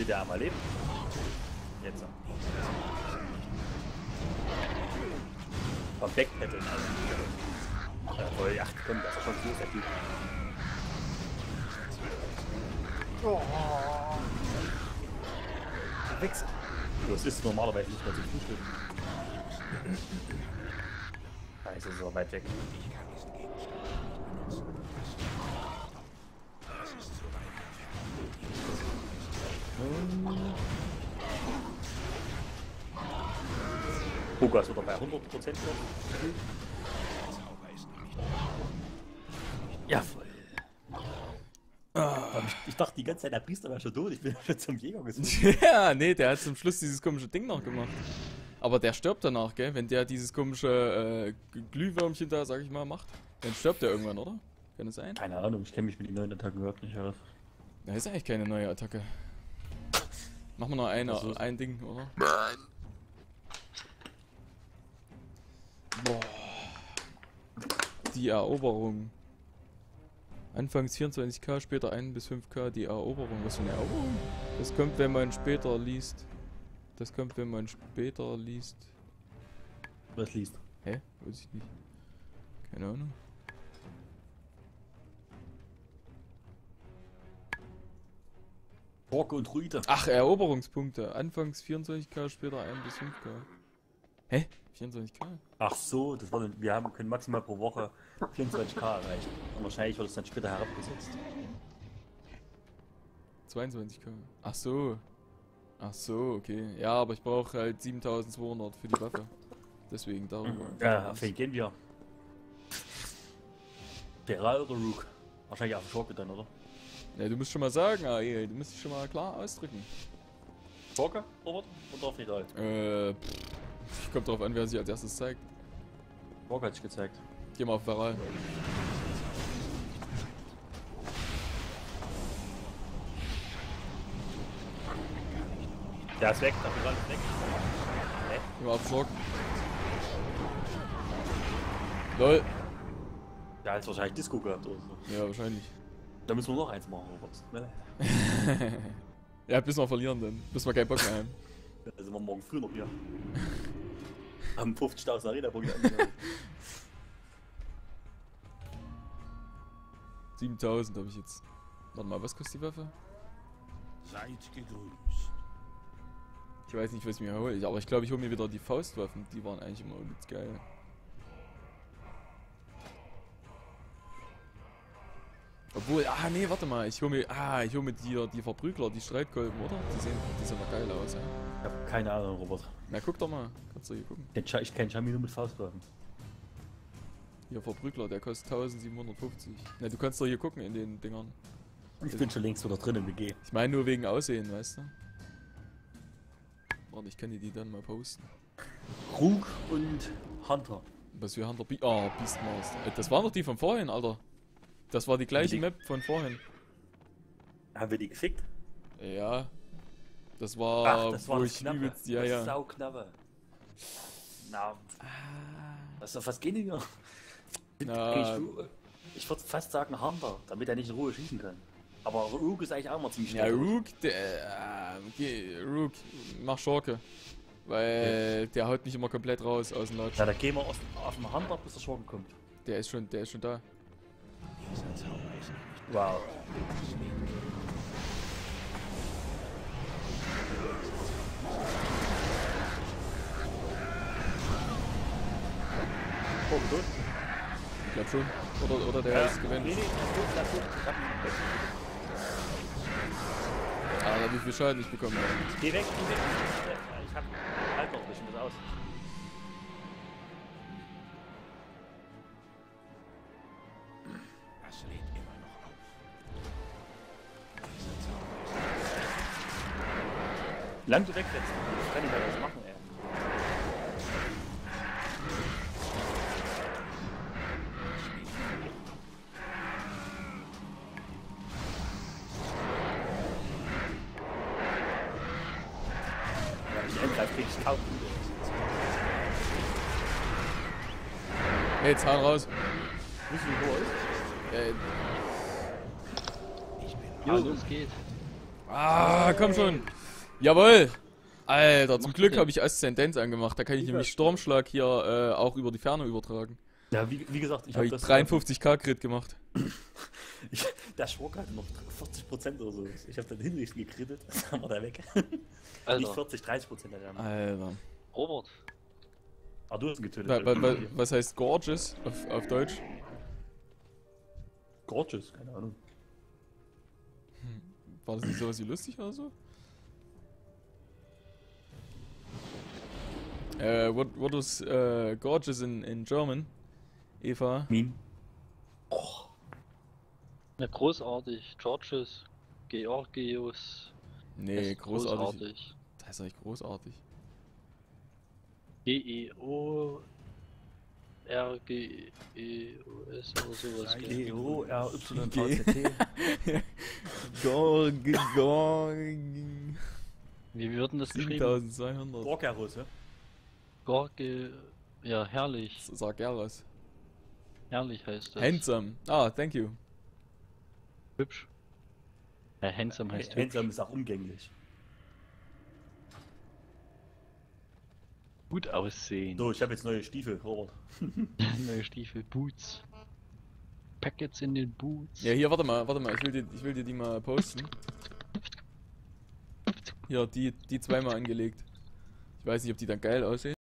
Würde der einmal leben? Jetzt. Vom Backpedal, also. Voll, ach komm, das ist schon so der Typ. Oh. Wichser. Das ist normalerweise nicht mehr zu frühstücken. Scheiße, so weit weg. Pogas oder bei 100%. Ja, voll. Ich dachte die ganze Zeit, der Priester wäre schon tot, ich bin schon zum Jäger gesucht. Ja, nee, der hat zum Schluss dieses komische Ding noch gemacht. Aber der stirbt danach, gell? Wenn der dieses komische Glühwürmchen da, sag ich mal, macht, dann stirbt der irgendwann, oder? Kann das sein? Keine Ahnung, ich kenne mich mit den neuen Attacken überhaupt nicht aus. Da ist eigentlich keine neue Attacke. Machen wir noch ein Ding, oder? Nein. Boah. Die Eroberung. Anfangs 24k, später 1 bis 5k die Eroberung. Was für eine Eroberung? Das kommt, wenn man später liest. Das kommt, wenn man später liest. Was liest? Hä? Weiß ich nicht. Keine Ahnung. Borke und Ruide. Ach, Eroberungspunkte. Anfangs 24k, später 1 bis 5k. Hä? 24k? Ach so, das war, können maximal pro Woche 24k erreichen. Und wahrscheinlich wird es dann später herabgesetzt. 22k. Ach so. Ach so, okay. Ja, aber ich brauche halt 7200 für die Waffe. Deswegen darüber. Ja, auf wen gehen wir? Feral oder Rook? Wahrscheinlich auf den Schurke dann, oder? Ja, du musst schon mal sagen, AE, du musst dich schon mal klar ausdrücken. Schurke, Robert? Oder Feral? Kommt drauf an, wer sich als erstes zeigt. Schurke hat sich gezeigt. Geh mal auf Feral. Der ist weg, der Feral ist weg. Nee. Geh mal auf Schurk. LOL. Der hat wahrscheinlich Disco gehabt oder so. Ja, wahrscheinlich. Da müssen wir noch eins machen, Robert. Ja, bis wir verlieren dann. Bis wir keinen Bock mehr haben. Da sind wir morgen früh noch hier. Haben 50.000 Arena-Punkte angegangen. 7000 habe ich jetzt. Warte mal, was kostet die Waffe? Seid gegrüßt. Ich weiß nicht, was ich mir hole, aber ich glaube, ich hole mir wieder die Faustwaffen. Die waren eigentlich immer übelst geil. Obwohl, nee, warte mal, ich hole mir die Verprügler, die Streitkolben, oder? Die sehen doch geil aus, ja. Ich hab keine Ahnung, Robert. Na, guck doch mal, kannst du hier gucken. Ich kenn Shami nur mit Faustwaffen. Hier, Verprügler, der kostet 1750. Na, du kannst doch hier gucken in den Dingern. Ich bin schon längst wieder drin im WG. Ich meine nur wegen Aussehen, weißt du? Warte, ich kann dir die dann mal posten. Rook und Hunter. Was für Hunter Beastmaster. Das waren doch die von vorhin, Alter. Das war die gleiche Map von vorhin. Haben wir die gefickt? Ja. Das war, das war das Knappe. übelst, ja, das ja. Sauknappe. Na. Was auf was gehen wir? Ich würde fast sagen Hunter, damit er nicht in Ruhe schießen kann. Aber Rook ist eigentlich auch mal ziemlich Ja, schnell. Rook, mach Schurke. Weil der haut nicht immer komplett raus aus dem Latsch. Na, da gehen wir auf dem Hunter, bis der Schurke kommt. Der ist schon da. Wow. Oh, gut. Ich glaub schon. Oder der ist gewinnt. Nee, das ist gut. Aber wie viel Schaden ich bekommen habe. Geh weg. Ich hab halt noch ein bisschen was aus. Das lädt immer noch auf. Lang du wegsetzen. Das kann ich ja was machen, ey. Wenn ich angreife, krieg ich kaum Punkte. Hey, jetzt hau raus. Wissen wir, wo er ist? Jo, das geht. Ah, komm schon. Jawohl. Alter, zum machst du Glück denn? habe ich Aszendenz angemacht. Da kann ich nämlich Sturmschlag hier auch über die Ferne übertragen. Ja, wie gesagt, ich Habe habe ich das... 53k Crit gemacht. Der Schurke hatte noch 40% oder so. Ich habe dann hinrichten gekrittet, das haben wir da weg. Nicht Alter, 40, 30% der Wärme. Alter. Robert. Ah, du hast ihn getötet. Was heißt Gorgeous auf Deutsch? Gorgeous, keine Ahnung. War das nicht sowas wie lustig oder so? What was gorgeous in German? Eva? Meme. Ja, großartig. Georges. Georgius. Nee, ist großartig. Das heißt eigentlich großartig. Georgius oder sowas. gell? G-O-R-Y-V-C-T. Wie wird denn das geschrieben? 7200. Borgarus, ja? Gorge. Ja, herrlich. Sag Eros. Herrlich heißt das. Handsome. Ah, thank you. Hübsch. Ja, handsome heißt hübsch. Handsome ist auch umgänglich. Gut aussehen. So, ich habe jetzt neue Stiefel, Robert. Neue Stiefel. Boots. Packets in den Boots. Ja, hier, warte mal, ich will dir die mal posten. Hier, die zweimal angelegt. Ich weiß nicht, ob die dann geil aussehen.